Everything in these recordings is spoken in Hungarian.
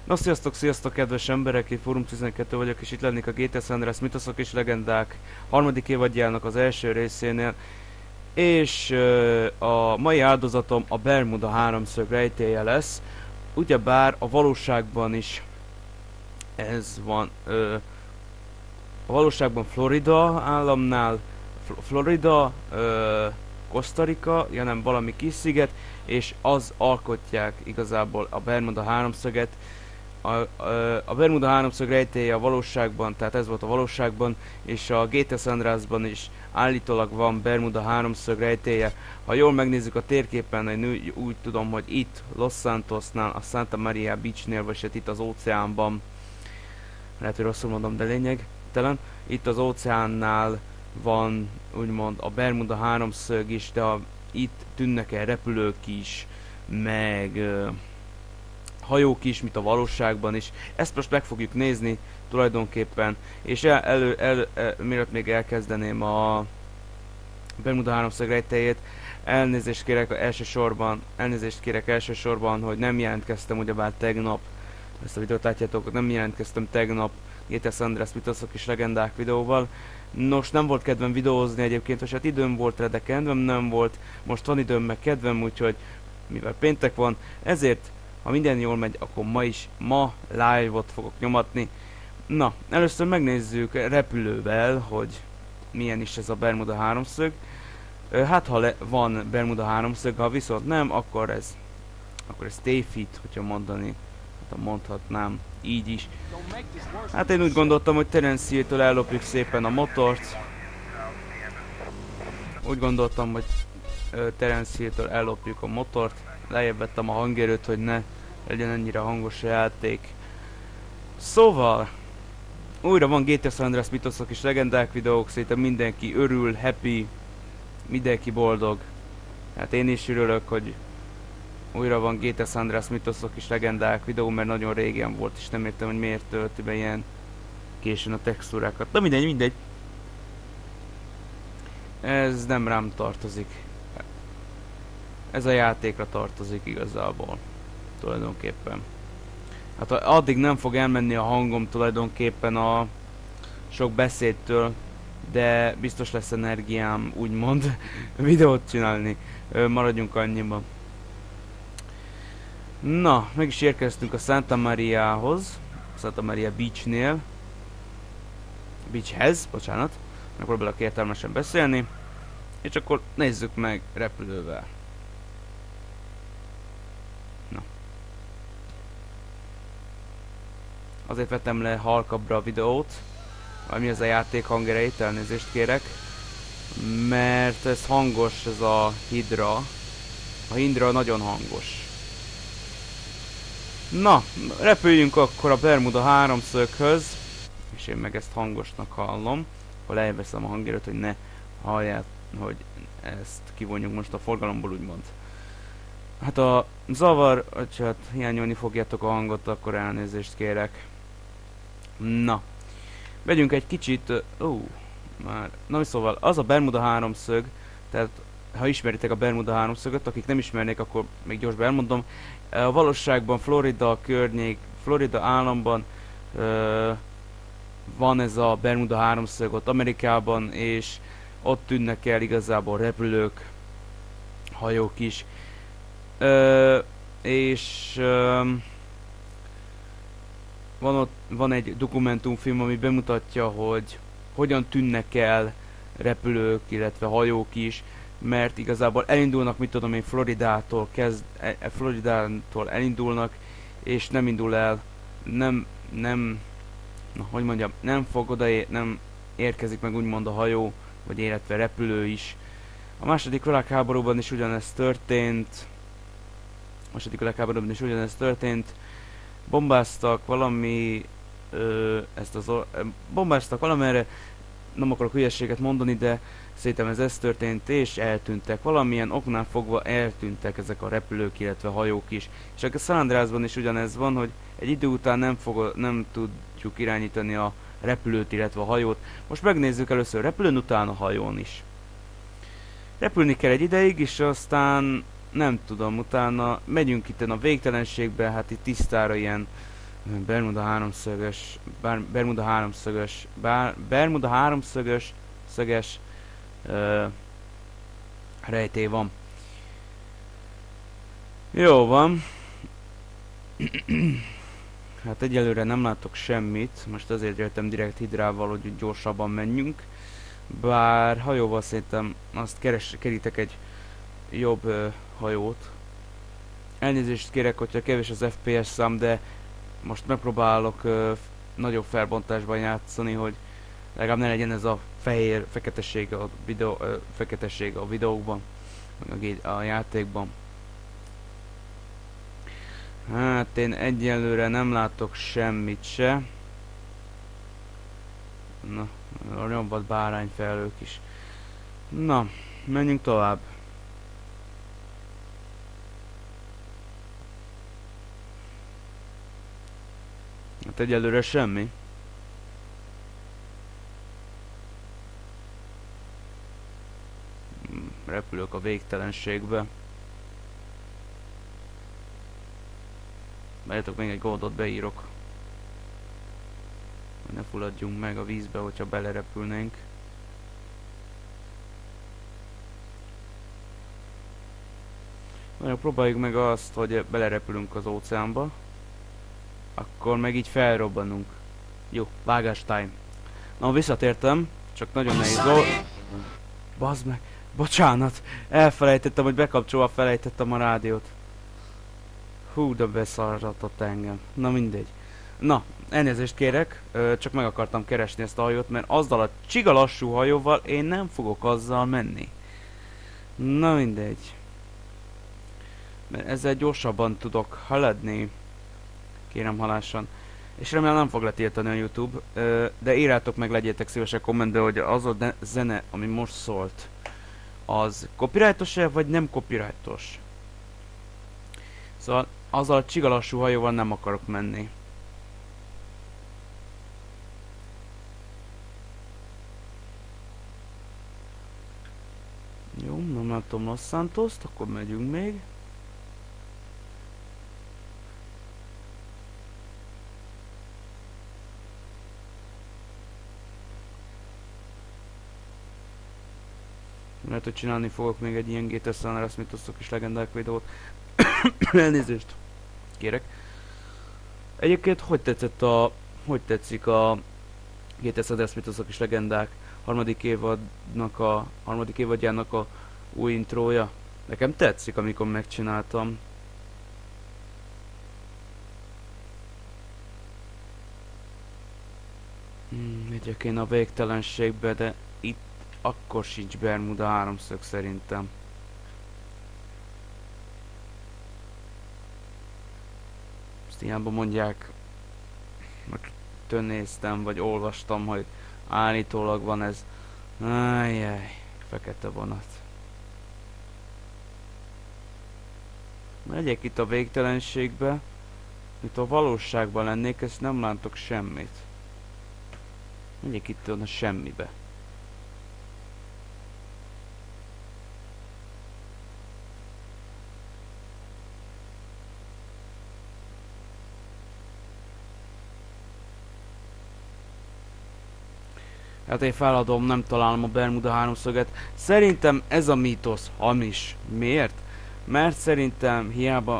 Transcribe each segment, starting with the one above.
Na sziasztok kedves emberek, én Fórum 12 vagyok, és itt lennék a GTA San Andreas Mitoszok és Legendák harmadik évadjának az első részénél. És a mai áldozatom a Bermuda háromszög rejtélye lesz. Ugyebár a valóságban is ez van. A valóságban Florida államnál, Florida, Costa Rica, ja nem, valami kis sziget, és az alkotják igazából a Bermuda háromszöget. A Bermuda háromszög rejtélye a valóságban, tehát ez volt a valóságban, és a GTA San Andreasban is állítólag van Bermuda háromszög rejtélye. Ha jól megnézzük a térképen, én úgy tudom, hogy itt Los Santosnál, a Santa Maria Beachnél, vagy hát itt az óceánban, lehet, hogy rosszul mondom, de lényegtelen, itt az óceánnál van úgymond a Bermuda háromszög is, de itt tűnnek el repülők is, meg hajók is, mint a valóságban is. Ezt most meg fogjuk nézni tulajdonképpen, és mielőtt még elkezdeném a Bermuda háromszög rejtélyét, elnézést kérek elsősorban, hogy nem jelentkeztem ugyebár tegnap, ezt a videót látjátok, nem jelentkeztem tegnap GTA San Andreas Mitoszok és Legendák videóval. Nos, nem volt kedvem videózni egyébként, vagy hát időm volt rá, de kedvem nem volt. Most van időm meg kedvem, úgyhogy mivel péntek van, ezért ha minden jól megy, akkor ma live-ot fogok nyomatni. Na, először megnézzük repülővel, hogy milyen is ez a Bermuda háromszög. Hát ha van Bermuda háromszög, ha viszont nem, akkor ez tévhit, hogyha mondani. Hát mondhatnám így is. Hát én úgy gondoltam, hogy Terence Hill-től ellopjuk szépen a motort. Úgy gondoltam, hogy Terence Hill-től ellopjuk a motort. Lejjebb vettem a hangerőt, hogy ne legyen ennyire hangos a játék. Szóval, újra van GTA San Andreas Mitoszok és Legendák videók, szerintem mindenki örül, happy, mindenki boldog. Hát én is örülök, hogy újra van GTA San Andreas Mitoszok és Legendák videó, mert nagyon régen volt, és nem értem, hogy miért tölti be ilyen későn a textúrákat. Na mindegy. Ez nem rám tartozik. Ez a játékra tartozik igazából. Tulajdonképpen. Hát addig nem fog elmenni a hangom tulajdonképpen a sok beszédtől, de biztos lesz energiám, úgymond, videót csinálni. Maradjunk annyiban. Na, meg is érkeztünk a Santa Mariahoz, Santa Maria Beachnél. Beachhez, bocsánat. Megpróbálok értelmesen beszélni. És akkor nézzük meg repülővel. Na. Azért vettem le halkabbra a videót, ami ez a játék hangerejét, elnézést kérek. Mert ez hangos, ez a Hydra. A Hydra nagyon hangos. Na, repüljünk akkor a Bermuda háromszöghöz. És én meg ezt hangosnak hallom. Akkor lejveszem a hangerőt, hogy ne hallják, hogy ezt kivonjuk most a forgalomból, úgymond. Hát a zavar, hogyha hát hiányolni fogjátok a hangot, akkor elnézést kérek. Na, vegyünk egy kicsit, már, na szóval az a Bermuda háromszög, tehát ha ismeritek a Bermuda háromszögöt, akik nem ismernék, akkor még gyorsban elmondom. A valóságban Florida környék, Florida államban van ez a Bermuda háromszög, ott Amerikában, és ott tűnnek el igazából repülők, hajók is. Van egy dokumentumfilm, ami bemutatja, hogy hogyan tűnnek el repülők, illetve hajók is, mert igazából elindulnak, mit tudom én, Floridától elindulnak, és nem indul el, nem érkezik meg úgymond a hajó, vagy illetve repülő is. A második világháborúban is ugyanezt történt. Bombáztak valami, bombáztak valamerre, nem akarok hülyeséget mondani, de szerintem ez történt, és eltűntek. Valamilyen oknál fogva eltűntek ezek a repülők, illetve hajók is. És a San Andreasban is ugyanez van, hogy egy idő után nem tudjuk irányítani a repülőt, illetve a hajót. Most megnézzük először repülőn, utána a hajón is. Repülni kell egy ideig, és aztán nem tudom, utána megyünk itt a végtelenségbe, hát itt tisztára ilyen Bermuda háromszögös, Bermuda háromszögös, Bermuda háromszögös, szöges rejtély van. Jó van. Hát egyelőre nem látok semmit, most azért jöttem direkt hidrával, hogy gyorsabban menjünk. Bár hajóval szerintem azt kerítek egy jobb hajót. Elnézést kérek, hogyha kevés az FPS szám, de most megpróbálok nagyobb felbontásban játszani, hogy legalább ne legyen ez a fehér, feketesség a feketesség a videókban, a játékban. Hát én egyelőre nem látok semmit se. Na, a nyomvat bárányfelhők is. Na, menjünk tovább. Hát egyelőre semmi. Repülök a végtelenségbe. Várjatok, még egy goldot beírok. Hogy ne fulladjunk meg a vízbe, hogyha belerepülnénk. Próbáljuk meg azt, hogy belerepülünk az óceánba. Akkor meg így felrobbanunk. Jó, vágás time. Na, visszatértem, csak nagyon nehéz dolog. Bazd meg, bocsánat, elfelejtettem, hogy bekapcsolva felejtettem a rádiót. Hú, de beszarratott engem. Na mindegy. Na, elnézést kérek, csak meg akartam keresni ezt a hajót, mert azzal a csiga lassú hajóval én nem fogok azzal menni. Na mindegy. Mert ezzel gyorsabban tudok haladni. Kérem halásan. És remélem nem fog letiltani a YouTube, de írjátok meg, legyétek szívesek kommentbe, hogy az a zene, ami most szólt, az copyrightos-e, vagy nem copyrightos? Szóval azzal a csigalassú hajóval nem akarok menni. Jó, nem látom Los Santos-t, akkor megyünk még. Lehet, hogy csinálni fogok még egy ilyen GTA San Andreas Mythosok és legendák videót. Elnézést kérek. Egyébként hogy tetszik a GTA San Andreas Mythosok és legendák harmadik évadjának a új intrója? Nekem tetszik, amikor megcsináltam. Megyek én a végtelenségbe, de itt akkor sincs Bermuda háromszög szerintem. Ezt hiába mondják, meg néztem, vagy olvastam, hogy állítólag van ez. Ajjaj, fekete vonat. Megyek itt a végtelenségbe, mint a valóságban lennék, ezt nem látok semmit. Megyek itt a semmibe. Hát én feladom, nem találom a Bermuda háromszöget. Szerintem ez a mítosz hamis. Miért? Mert szerintem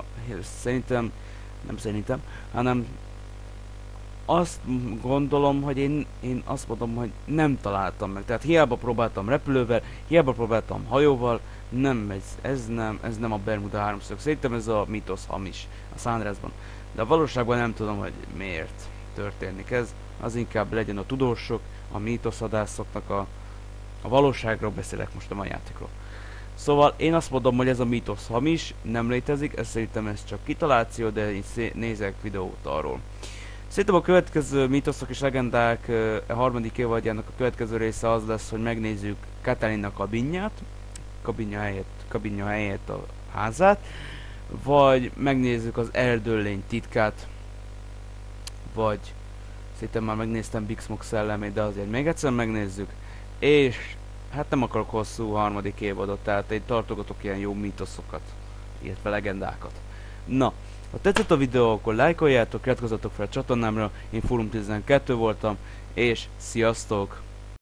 hanem azt gondolom, hogy én azt mondom, hogy nem találtam meg. Tehát hiába próbáltam repülővel, hiába próbáltam hajóval, nem megy. Ez nem a Bermuda háromszög. Szerintem ez a mítosz hamis a San Andreasban. De a valóságban nem tudom, hogy miért történik ez. Az inkább legyen a tudósok, a mítoszadászoknak a valóságról beszélek most, a játékról. Szóval én azt mondom, hogy ez a mítosz hamis, nem létezik, ez szerintem ez csak kitaláció, de én nézek videót arról. Szerintem a következő mítoszok és legendák a harmadik évadjának a következő része az lesz, hogy megnézzük Catalina kabinját, kabinja helyett a házát, vagy megnézzük az erdőlény titkát, vagy szerintem már megnéztem Big Smoke szellemét, de azért még egyszer megnézzük. És hát nem akarok hosszú harmadik évadot, tehát én tartogatok ilyen jó mítoszokat, illetve legendákat. Na, Ha tetszett a videó, akkor lájkoljátok, iratkozzatok fel a csatornámra, én Fórum 12 voltam, és sziasztok!